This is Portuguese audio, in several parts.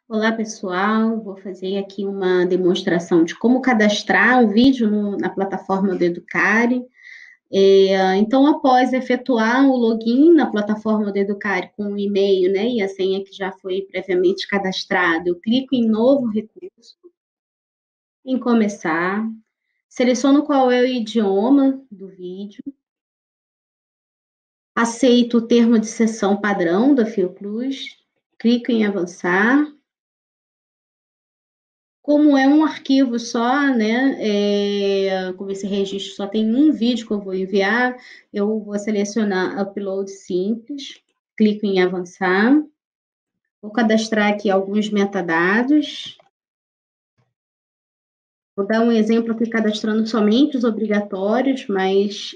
Olá, pessoal. Vou fazer aqui uma demonstração de como cadastrar um vídeo na plataforma do Educare. Então, após efetuar o login na plataforma do Educare com o e-mail, né, e a senha que já foi previamente cadastrado, eu clico em Novo Recurso, em Começar, seleciono qual é o idioma do vídeo, aceito o termo de sessão padrão da Fiocruz, clico em Avançar. Como é um arquivo só, né? Como esse registro só tem um vídeo que eu vou enviar, eu vou selecionar Upload Simples, clico em Avançar, vou cadastrar aqui alguns metadados. Vou dar um exemplo aqui cadastrando somente os obrigatórios, mas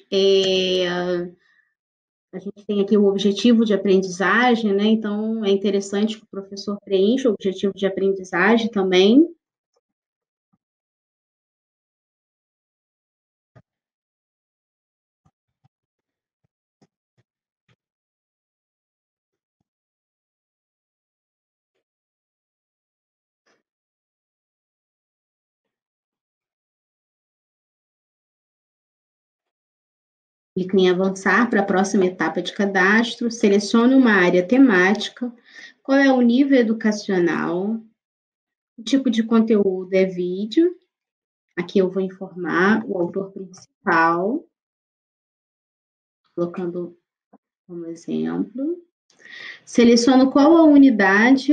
a gente tem aqui o objetivo de aprendizagem, né? Então é interessante que o professor preencha o objetivo de aprendizagem também. Clique em avançar para a próxima etapa de cadastro, selecione uma área temática, qual é o nível educacional, o tipo de conteúdo é vídeo, aqui eu vou informar o autor principal, colocando como exemplo, seleciono qual a unidade,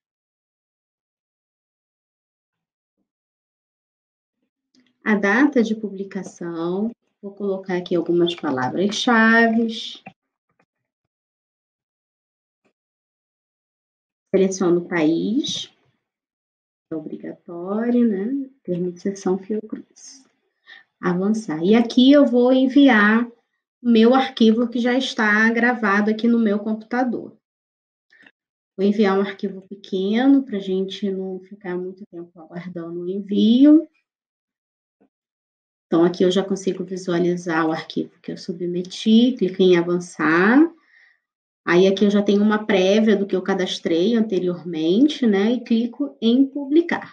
a data de publicação, vou colocar aqui algumas palavras-chave, seleciono o país, é obrigatório, né? Termo de sessão Fiocruz. Avançar. E aqui eu vou enviar o meu arquivo que já está gravado aqui no meu computador. Vou enviar um arquivo pequeno para a gente não ficar muito tempo aguardando o envio. Então, aqui eu já consigo visualizar o arquivo que eu submeti, clico em avançar. Aí aqui eu já tenho uma prévia do que eu cadastrei anteriormente, né? E clico em publicar.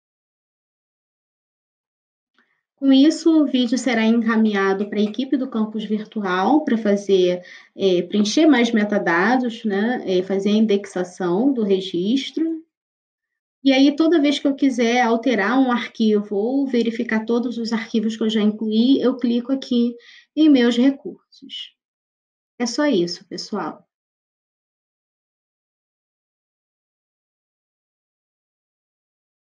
Com isso, o vídeo será encaminhado para a equipe do campus virtual para preencher mais metadados, né? Fazer a indexação do registro. E aí, toda vez que eu quiser alterar um arquivo ou verificar todos os arquivos que eu já incluí, eu clico aqui em meus recursos. É só isso, pessoal.